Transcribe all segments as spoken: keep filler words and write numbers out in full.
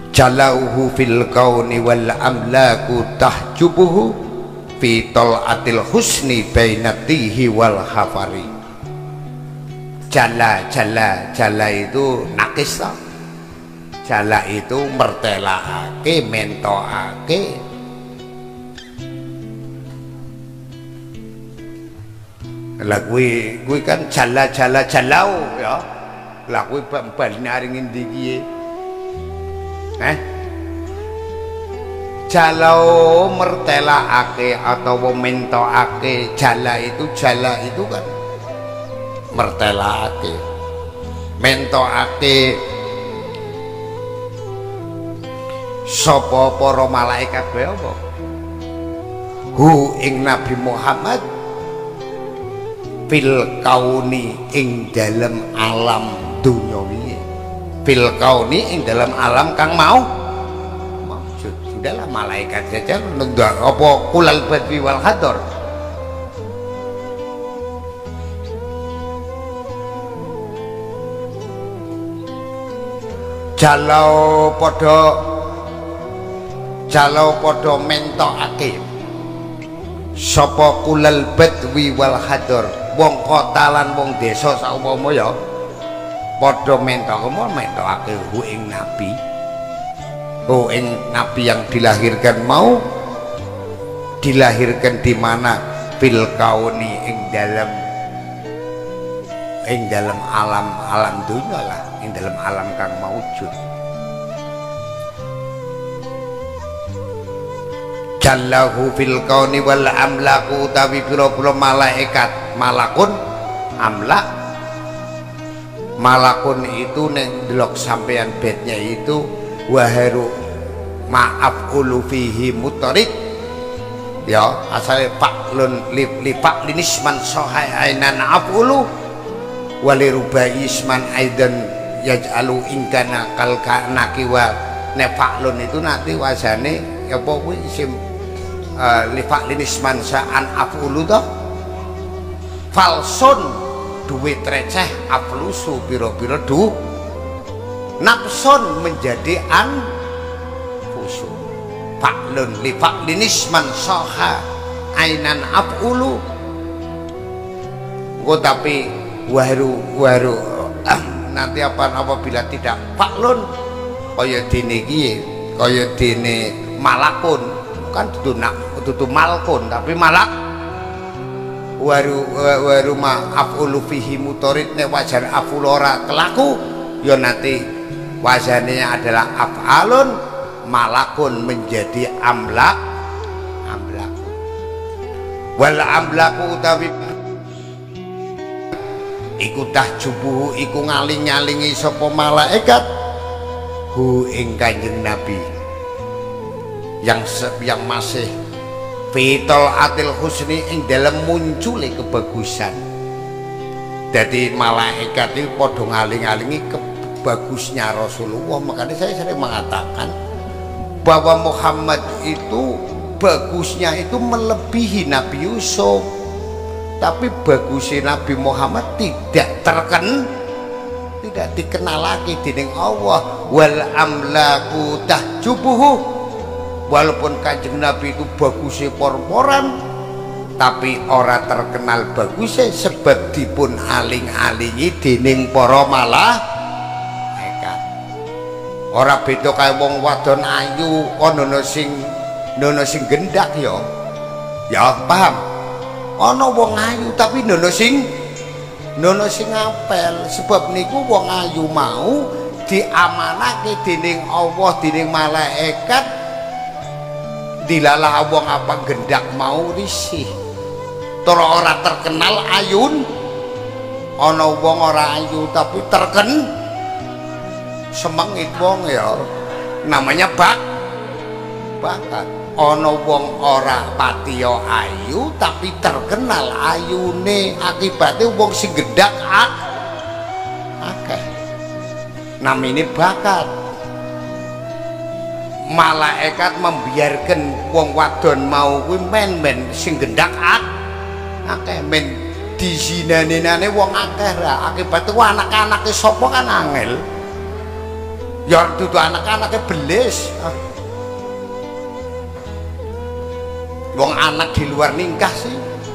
jalauhu fil kauni wal amlaku tahjubuhu fi tol'atil husni bainatihi wal hafari. Jala jala jala itu nakis toh. Jala itu mertelaake, mentoake. Lah kuwi kuwi kan jala jala jalau ya. Lah kuwi baline aring endi iki? Eh? Jalau mertelaake atau mentoake, jala itu jala itu kan mertelaake. Mentoake sapa para malaikat wae apa? Hu ing Nabi Muhammad fil kauni ing dalam alam duniawi, fil kauni ing dalam alam kang mau maujud. Sudahlah malaikat saja ndak apa kulal badwi wal hadar. Jalau podo jalau podo mentokake sapa kulal badwi wal hadar, wong kota lan wong desa saumpama ya padha mentok mentokake hu ing nabi, hu ing nabi yang dilahirkan mau dilahirkan di mana? Fil kauni ing dalam ing dalam alam alam dunia lah, ing dalam alam kang maujud. Jallahu fil kauni wal amlaku tawi pira-pira malaikat, malakun amlak. Malakun itu neng delok sampean bednya itu waharu maaf ulu fihi mutarid ya, asale faklun li, li faklinisman sohai ainan afulu wali rubai isman aidan yaj'alu ingkana kalkanaki wa ne faklun itu nanti wazane ya apa kuwi isim uh, li faklinisman sa'an afulu toh falson duit receh aflusu biro-biro du nafson menjadi an fusu faklun li faklinisman soha ainan afulu kok tapi waru waru ah, nanti apa apabila tidak faklun kaya dene iki kaya dene malakun kan dudu nak dudu malkun tapi malak waru waru ma afulu fihi mutarid nek wajan afulora kelaku ya nanti wazannya adalah afalun malakun menjadi amlak amlaku wal amlaku utawi iku tahjubuhu iku ngaling-ngalingi sapa malaikat hu ing Kanjeng Nabi yang yang masih fitol atil husni ing dalam munculi kebagusan. Jadi malaikat itu podo ngaling-alingi kebagusnya Rasulullah. Makanya saya sering mengatakan bahwa Muhammad itu bagusnya itu melebihi Nabi Yusuf, tapi bagusnya Nabi Muhammad tidak terken tidak dikenal lagi dening Allah. Wal amlaku tahjubuhu, walaupun Kanjeng Nabi itu bagusnya por-poran tapi ora terkenal bagusnya sebab dipun aling-alingi dening para malaikat. Ora beda kaya wong wadon ayu ana sing nono sing gendak ya. Ya paham. Ana wong ayu tapi nono sing nono sing apel sebab niku wong ayu mau diamanake dening Allah dening malaikat. Dilalah wong apa gendak mau risih tora ora terkenal ayun ana wong ora ayu tapi terken semengit wong ya namanya bak bakat. Ana wong ora patiya ayu tapi terkenal ayune akibatnya wong sing gendak akeh namine bakat. Malaikat membiarkan wong wadon mau kuwi men-men sing gendak akeh men dizinane-nane wong akeh ra akibat ku anak-anake sapa kan angel ya dudu anak-anaknya belis. Ah. Wong anak di luar nikah sih.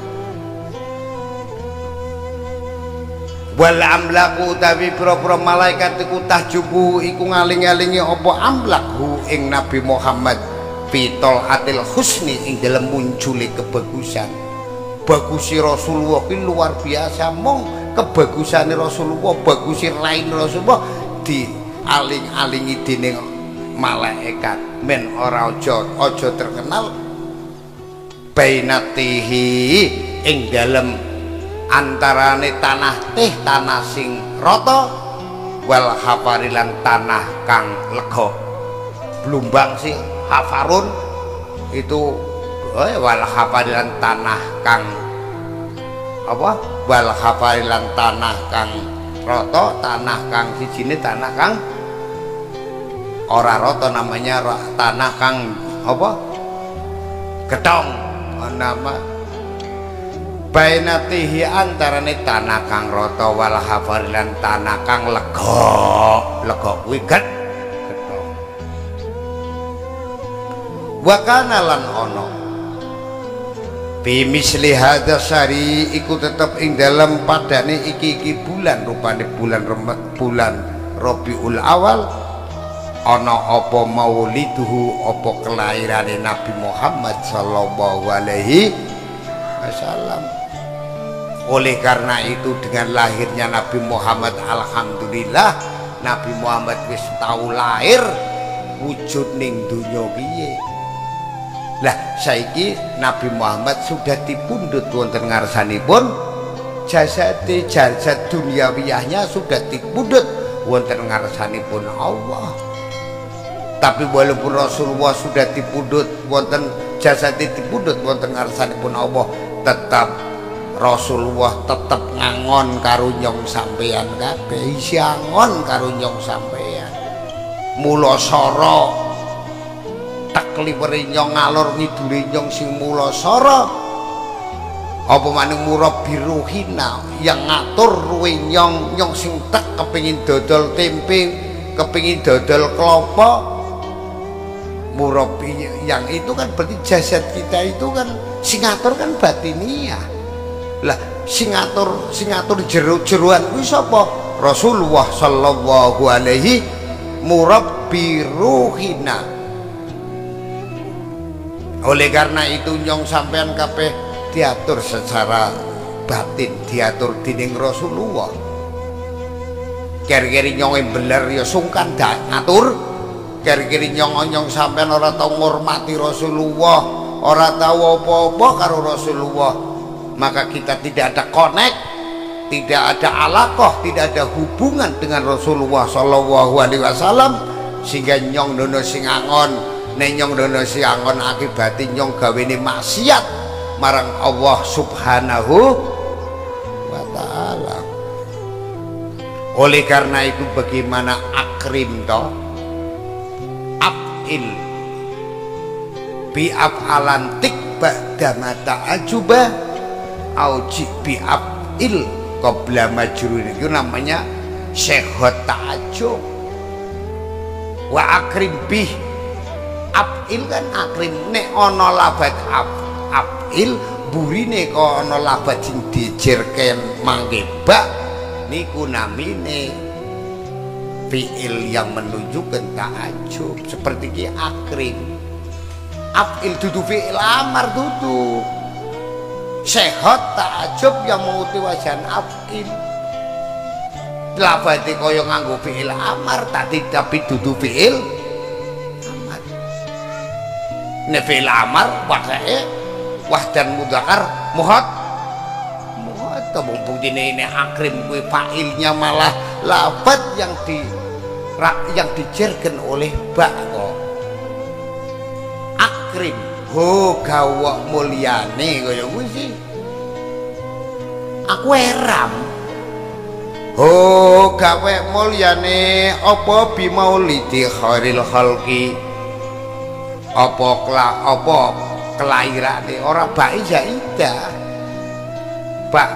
Wal amlaku utawi pira-pira malaikat iku tahjubu iku ngaling-alingi apa amlaku ing Nabi Muhammad pitol atil husni ing dalam munculi kebagusan. Bagusi Rasulullah ki luar biasa, mong kebagusane Rasulullah, bagusi lain Rasulullah di aling-alingi dening malaikat. Men ora aja aja terkenal bainatihi ing dalem antarane tanah teh tanah sing rata wal hafarilan tanah kang lega. Blumbang sing hafarun itu eh, wal hafarilan tanah kang apa wal hafarilan tanah kang rata tanah kang sijine tanah kang ora rata namanya tanah kang apa gedong nama bainatihi antarane tanah kang rata wal hafarilan tanah kang lega lega kuwi gedong wa kana lan ana bimisli hadza syari iku tetep ing dalem padane iki-iki bulan rupane bulan remet bulan Rabiul Awal ana apa mauliduhu apa kelairane Nabi Muhammad sallallahu alaihi wasallam. Oleh karena itu dengan lahirnya Nabi Muhammad alhamdulillah Nabi Muhammad wis tau lahir wujud ning donya piye. Lah saiki Nabi Muhammad sudah dipundhut wonten ngarsanipun jasad jasad duniawiyahnya sudah dipundhut wonten ngarsanipun Allah. Tapi walaupun Rasulullah sudah dipundhut wonten jasad dipundhut wonten ngarsanipun Allah, tetap Rasulullah tetap ngangon karo nyong sampeyan kabeh, isi angon karo nyong sampeyan. Mula sara takliwere nyong ngalor ngidule nyong sing mula sara apa maning murabbiruhina yang ngatur ruwe nyong nyong sing tek kepengin dodol tempe, kepengin dodol kelapa. Murabi yang itu kan berarti jasad kita itu kan singatur kan batiniah. Lah singatur singatur jero-jeroan kuwi sapa? Rasulullah sallallahu alaihi murabbi ruhina. Oleh karena itu nyong sampean kabeh diatur secara batin, diatur dening Rasulullah. Keri-keri nyong beler ya sungkan dak ngatur. Kiri-kiri nyong-nyong sampean ora tau ngurmati Rasulullah, ora tau apa-apa karo Rasulullah, maka kita tidak ada connect, tidak ada alaqah, tidak ada hubungan dengan Rasulullah sallallahu alaihi wasallam, sehingga nyong dono sing angon, nek nyong dono sing angon akibate nyong gawene maksiat marang Allah subhanahu wa ta'ala. Oleh karena itu bagaimana akrim toh il bi afalantik ba'da mata ajuba auji bi il qabla majrur itu namanya syekhat ta'ajub wa akrim bih afil kan akrim nek ana labat af afil burine kok ana labat sing dijerken mangke bak niku namine fi'il yang menunjukkan ta'ajub seperti ki akrim. Af'il dudu fi'il amar dudu sehat ta'ajub yang menguti wajan af'il labati kaya nganggo fi'il amar tadi tapi dudu fi'il amar. Ne fi'il amar wadae wahdan mudzakkar muhad muhad mumpung dene ini akrim kuwi fa'ilnya malah labat yang di yang dijerken oleh bak kok akrim ho gawa mulyane kaya kuwi sih aku eram ho gawe mulyane apa bi maulidi khairil khalqi apa kela apa kelairane ora bak zaidah bak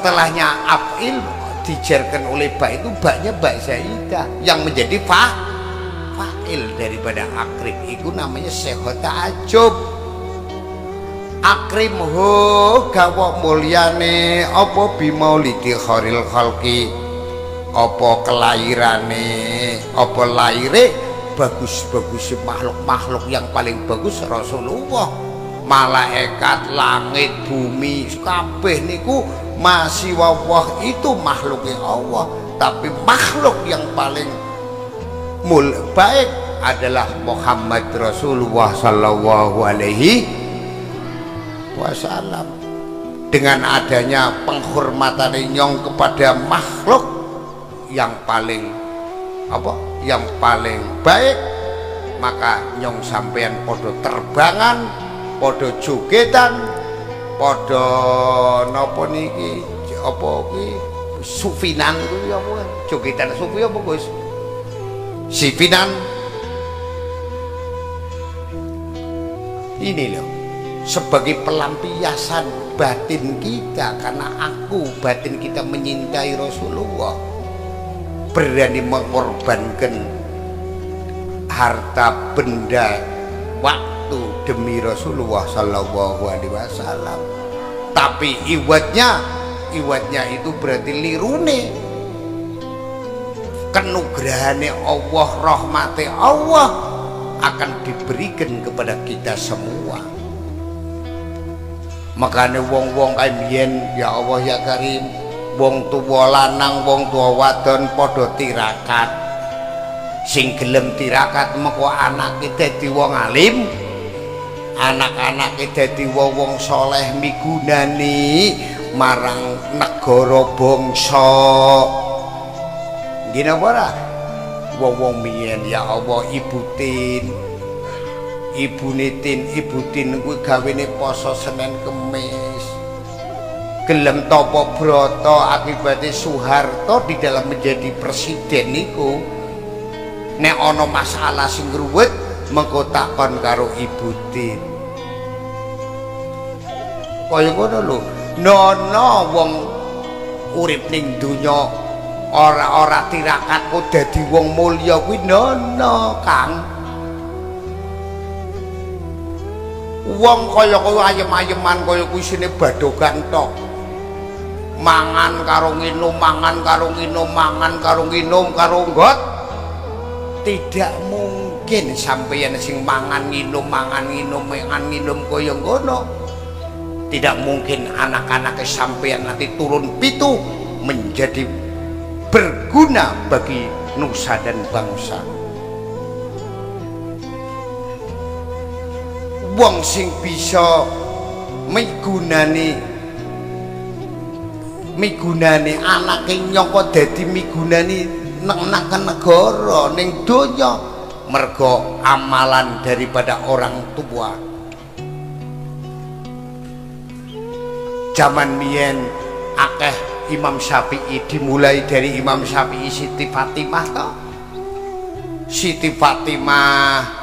setelahnya afil dijerkan oleh bak itu baknya bak zaidah yang menjadi fa fa'il daripada akrib itu namanya seho ta'ajub. Akrimhu gawa mulyane apa bimaulidi khairil khalqi, apa kelairane, apa laire bagus-bagus makhluk-makhluk yang paling bagus Rasulullah. Malaikat, langit, bumi kabeh niku masih wawah itu makhluknya Allah, tapi makhluk yang paling mul baik adalah Muhammad Rasulullah sallallahu alaihi wasallam. Dengan adanya penghormatan nyong kepada makhluk yang paling apa yang paling baik, maka nyong sampean podo terbangan, podo jogetan, podo napa niki apa ki sufinan kuwi apa jogetan sufi apa Gus sifinan ini loh sebagai pelampiasan batin kita, karena aku batin kita menyintai Rasulullah, berani mengorbankan harta benda waktu demi Rasulullah sallallahu alaihi wasallam. Tapi iwatnya iwatnya itu berarti lirune kenugrahane Allah, rahmati Allah akan diberikan kepada kita semua. Makanya wong-wong kaya mbiyen ya Allah ya Karim, wong tuwa lanang wong tuwa wadon padha tirakat. Sing gelem tirakat mengko anake dadi wong alim, anak-anake dadi wong-wong saleh migunani marang negara bangsa. Nggih napa ora? Wong-wong mbiyen ya Allah Ibu Tin, Ibu Nitin, Ibu Tin kuwi gawene poso Senin Kemis. Gelem tapa brata akibatnya Soeharto di dalam menjadi presiden niku. Nek ana masalah sing ruwet mengko takon karo Ibu Tin. Kaya ngono lho. Nono wong urip ning donya ora-ora tirakat kok dadi wong mulya kuwi nono, Kang. Wong kaya kowe ayem-ayeman kaya kuwi sine badogan tok. Mangan karo nginum, mangan karo nginum, mangan karo nginum karo nggot. Tidak mungkin sampeyan sing mangan nginum, mangan nginum, mangan nginum kaya ngono. Tidak mungkin anak-anak sampeyan nanti turun pitu menjadi berguna bagi nusa dan bangsa. Wong sing bisa migunani migunani anake nyangka dadi migunani nang negara ning donya mergo amalan daripada orang tua. Zaman biyen akeh Imam Syafi'i, dimulai dari Imam Syafi'i Siti Fatimah toh. Siti Fatimah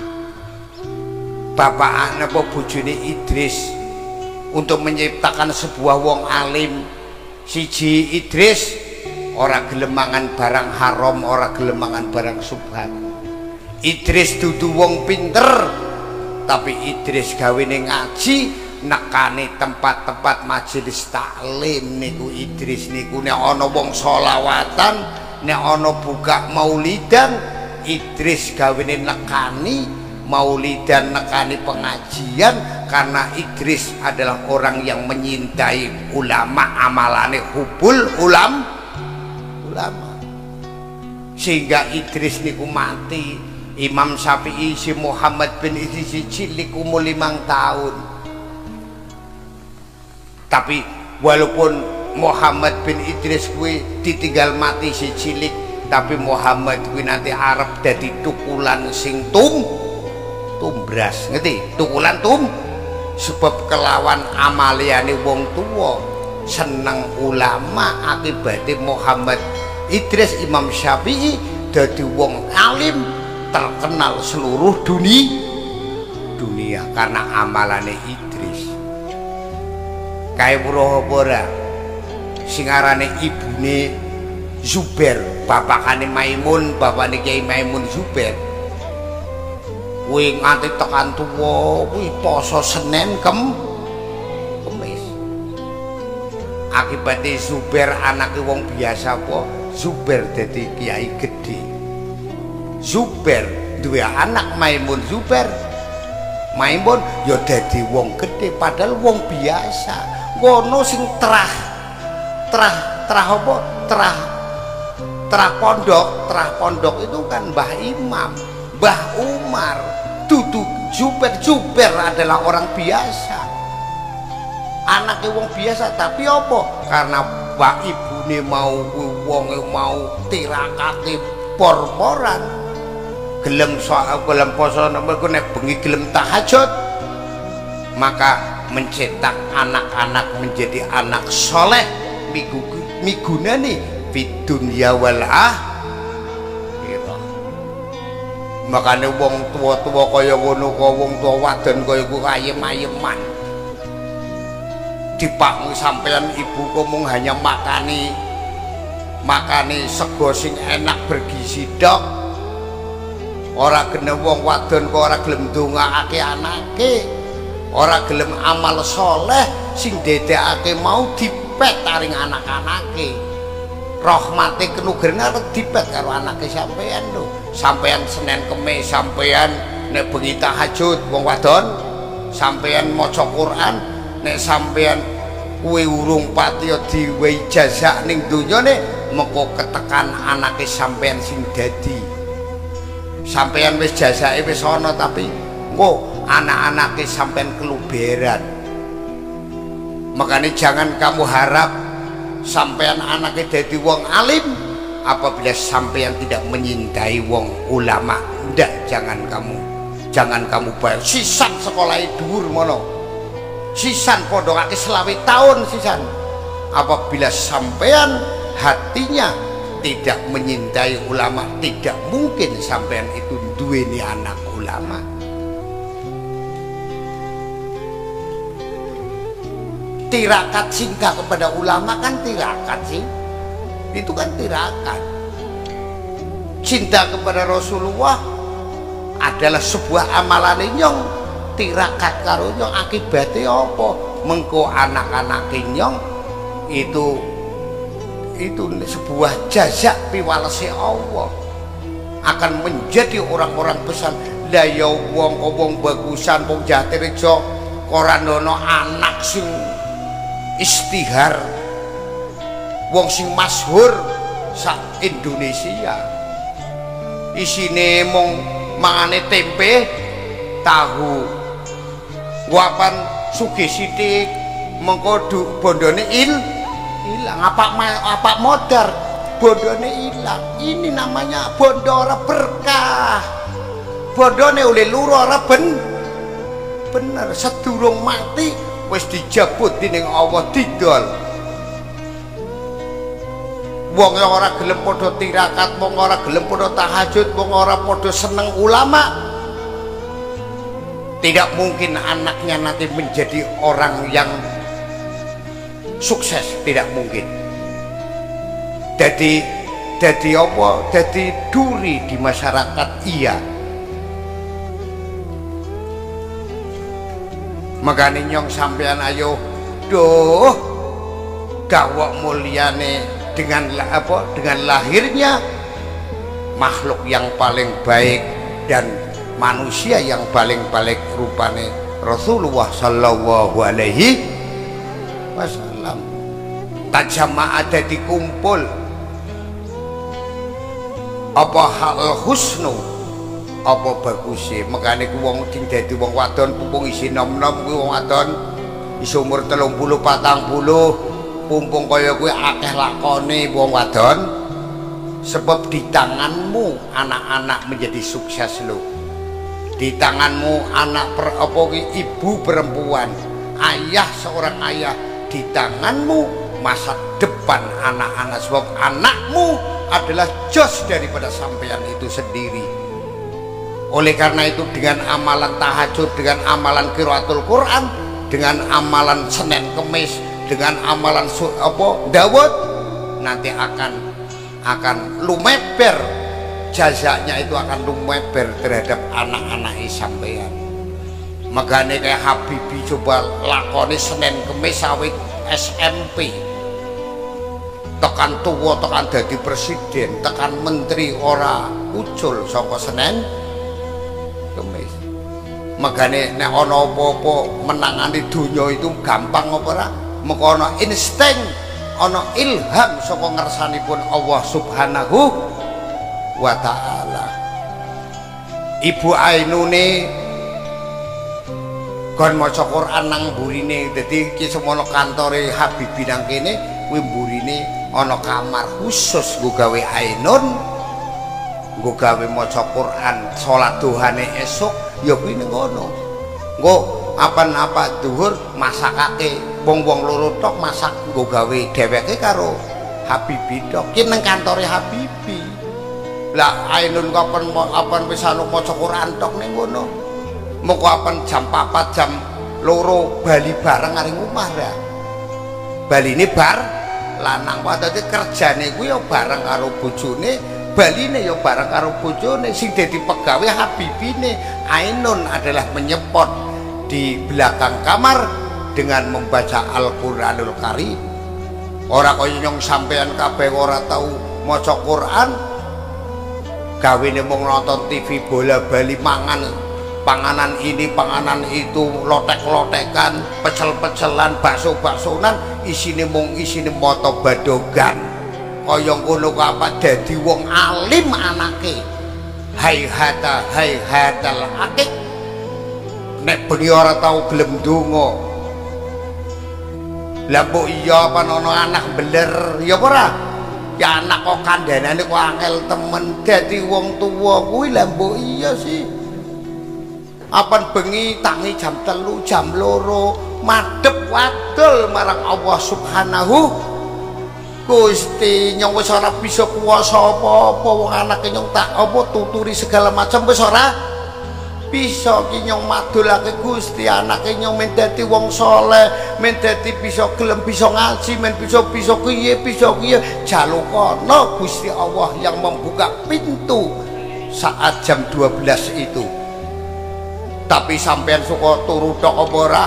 bapak napa bojone Idris untuk menciptakan sebuah wong alim. Siji Idris ora gelem mangan barang haram, ora gelem mangan barang subhat. Idris dudu wong pinter, tapi Idris gawene ngaji, nekani tempat-tempat majelis taklim niku Idris niku. Nek ana wong sholawatan, nek ana buka maulidan, Idris gawene nekani maulidan, nekani pengajian, karena Idris adalah orang yang menyintai ulama, amalane hubul ulam ulama, sehingga Idris niku mati. Imam Syafi'i si Muhammad bin Idris cilik umur limang tahun, tapi walaupun Muhammad bin Idris kuwi ditinggal mati si cilik, tapi Muhammad kuwi nanti arep dadi tukulan sing tum tumbras, ngerti? Tukulan tum, sebab kelawan amaliane wong tua seneng ulama, akibatnya Muhammad Idris Imam Syafi'i dadi wong alim terkenal seluruh dunia dunia karena amalane Idris. Kae weruh apa ora sing arane ibune Zubair bapakane Maimun, bapakane Kiai Maimun Zubair kuwi nganti tekan tuwa kuwi poso Senin kem Kemis. Akibatnya Zubair anake wong biasa apa Zubair dadi kiai gede. Zubair duwe anak Maimun Zubair, Maimun ya dadi wong gede padahal wong biasa. Ngono sing terah terah terah apa terah terah pondok terah pondok itu kan Mbah Imam, Mbah Umar, dudu Zubair. Zubair adalah orang biasa, anaknya wong biasa, tapi apa karena mbak ibune mau wonge mau tirakate por-poran gelem soal gelem poso nomor nek bengi gelem tahajud, maka mencetak anak-anak menjadi anak soleh migunani fid dunya wal akhirah. Makane wong tua-tua kaya ngono, kaya wong tua wadon kaya ku ayem-ayeman dipakmu sampean ibu komong hanya makani makani sego sing enak bergizi dok, ora kena wong wadon kok ora gelem ndongaake anake, ora gelem amal soleh sing dedekake mau dipet taring anak-anake. Rahmate kenugrahan arep dipet karo anake sampean lho. Sampean Senin Kemis sampean nek bengi tahajud wong wadon, sampean maca Quran, nek sampean kuwi urung patiya diwehi jazak ning donyane mengko ketekan anake sampean sing dadi. Sampean wis jazake wis ana tapi engko anak-anake sampean keluberan. Makanya jangan kamu harap sampean anaknya jadi wong alim apabila sampean tidak menyintai wong ulama. Ndak, jangan kamu jangan kamu bayar sisan sekolah dhuwur mono, sisan pondokake selawe tahun sisan. Apabila sampean hatinya tidak menyintai ulama, tidak mungkin sampean itu duweni anak ulama. Tirakat cinta kepada ulama kan tirakat sih, itu kan tirakat. Cinta kepada Rasulullah adalah sebuah amalan nyong, tirakat karo nyong akibatnya apa? Mengko anak-anak nyong itu itu sebuah jazak piwalese Allah akan menjadi orang-orang besar. Lah ya wong wong bagusan wong Jatirejo korandono anak sing istihar, wong sing masyhur sak Indonesia, isine mung mangane tempe tahu wapan sugih sithik mengko bondone il ilang apa apa modar bondone ilang. Ini namanya bondo ora berkah, bondone oleh luru ora ben bener. Sedurung mati wis dijabut dening Allah didol. Wong ora gelem padha tirakat, wong ora gelem padha tahajud, wong ora padha seneng ulama, tidak mungkin anaknya nanti menjadi orang yang sukses, tidak mungkin. Jadi jadi apa? Jadi duri di masyarakat iya. Makanya nyong sampean ayo doh gawak mulyane dengan apa dengan lahirnya makhluk yang paling baik dan manusia yang paling baik rupane Rasulullah sallallahu alaihi wasallam. Tajama ada dikumpul apa hal husnu apa bagusnya. Makanya ku wong sing dadi wong wadon pumpung isi nom-nom kuwi wong wadon iso umur telung puluh patang puluh pumpung kaya kuwi akeh lakone wong wadon, sebab di tanganmu anak-anak menjadi sukses lo. Di tanganmu anak per, apa ibu perempuan, ayah seorang ayah, di tanganmu masa depan anak-anak, sebab anakmu adalah jos daripada sampean itu sendiri. Oleh karena itu dengan amalan tahajud, dengan amalan qiraatul Quran, dengan amalan Senin Kemis, dengan amalan apa Dawud, nanti akan akan lumeber, jazanya itu akan lumeber terhadap anak-anak sampean. Megane kayak Habibie coba lakoni Senin Kemis awit S M P, tekan tuwa tekan dadi presiden, tekan menteri ora ucul saka Senin Kemis. Megane nek ana apa-apa menangani donya itu gampang apa ora? Mengko ana insting, ana ilham saka ngersanipun Allah Subhanahu wa ta'ala. Ibu Ainune kon maca Quran nang mburine, dadi iki semono kantore Habibie nang kene kuwi mburine ana kamar khusus nggo gawe Ainun, nggo gawe maca Quran, salat duhane esuk ya kuwi ning kono. Nggo apa-apa dhuwur masakake wong-wong loro tok masak nggo gawe dheweke karo Habibie tok. Ki nang kantore Habibie. Lah Ainun kapan apan wis anu maca Quran tok ning kono. Moko apan jam papat jam loro bali bareng aring omah ra. Baline bar lanang wae dadi kerjane kuwi ya bareng karo bojone, baline ya bareng karo bojone. Sing dadi pegawe Habibine Ainun adalah menyepot di belakang kamar dengan membaca Al-Qur'anul Karim. Ora kaya nyong sampean kabeh ora tau maca Quran, gawene mung nonton T V bola bali mangan panganan ini panganan itu, lotek-lotekan, pecel-pecelan, bakso-baksonan, isine mung isine moto badogan. Kaya ngono kok apa dadi wong alim anake. Hai hata hai hatal akik. Nek bengi ora tau gelem donga. Lah mbok iya apa ana anak beler ya ora? Ya anak kok kandhanane kok angel temen dadi wong tuwa kuwi lah mbok iya sih. Apan bengi tangi jam telu jam loro madhep wadul marang Allah Subhanahu. Gusti nyong wis ora bisa kuwasa apa-apa, wong anake nyong tak apa tuturi segala macam wis ora bisa. Ki nyong madulake Gusti anake nyong men dadi wong saleh, men dadi bisa gelem bisa ngaji, men bisa bisa kiye bisa kiye jalukono Gusti Allah yang membuka pintu saat jam dua belas itu. Tapi sampean suka turu tok apa ora?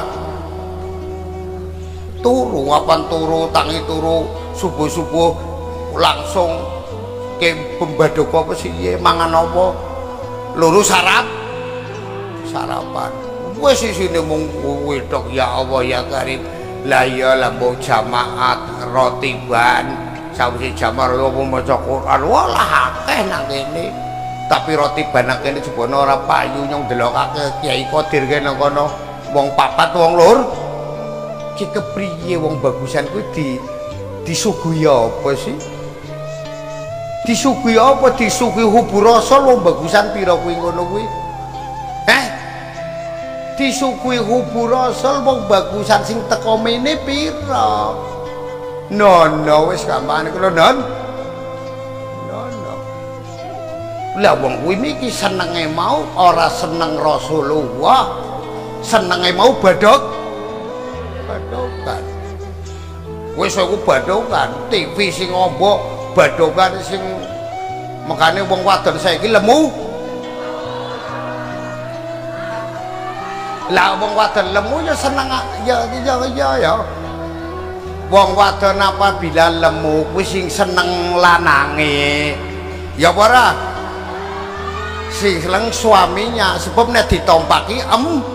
Turu apan turu tangi turu subuh-subuh langsung ke pembadok apa sih mangan apa? Luru sarap sarapan. Wis isine mung kuwi tok ya Allah ya Karim. Lah ya lambo jamaat rotiban sawise jamaah apa maca Quran walah akeh nang kene. Tapi roti banak ini sebenarnya orang payu yang delokake Kiai Qadir kene kono wong papat wong lur ki kepriye wong bagusan kuwi di disuguhi apa sih? Disuguhi apa? Disuguhi hubur rasul wong bagusan pira kuwi ngono kuwi? Eh? Disuguhi hubur rasul wong bagusan sing teko mene pira? Nono wis gampane kula non. Lah wong kuwi niki senenge mau ora seneng Rasulullah, senenge mau badok badokan. Wis aku badokan, T V sing ombo badokan sing mekane wong wadon saiki lemu. Lah wong wadon lemu ya seneng ya ya ya ya. Wong wadon apabila lemu kuwi sing seneng lanange. Ya apa ora? Sing seneng suaminya sebab nek ditompaki em